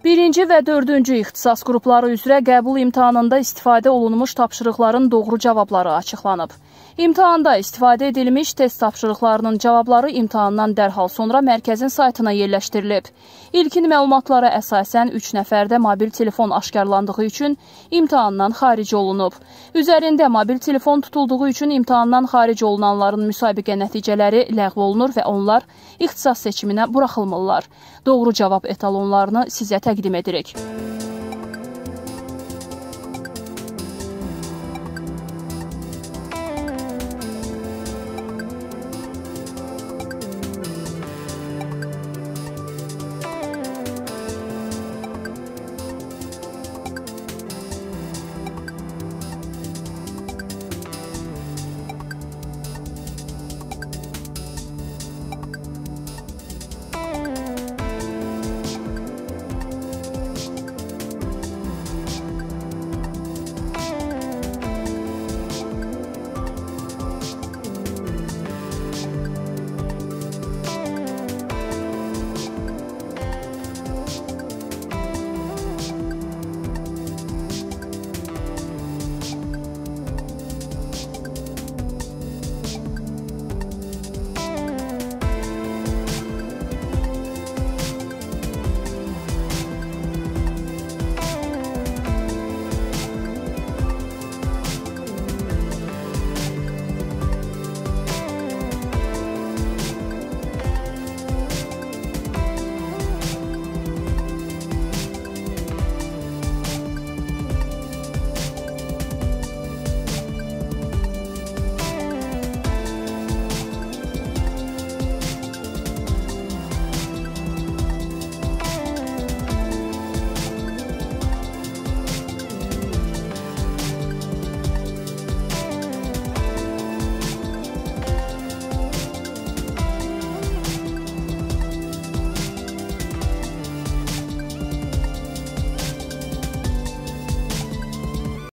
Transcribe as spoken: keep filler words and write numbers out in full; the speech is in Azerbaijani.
Birinci və dördüncü ixtisas qrupları üzrə qəbul imtahanında istifadə olunmuş tapşırıqların doğru cavabları açıqlanıb. İmtahanda istifadə edilmiş test tapşırıqlarının cavabları imtahandan dərhal sonra mərkəzin saytına yerləşdirilib. İlkin məlumatlara əsasən üç nəfərdə mobil telefon aşkarlandığı üçün imtahandan xaric olunub. Üzərində mobil telefon tutulduğu üçün imtahandan xaric olunanların müsabiqə nəticələri ləğv olunur və onlar ixtisas seçiminə buraxılmırlar. Doğru cavab etalonlarını sizə təqdim edirik.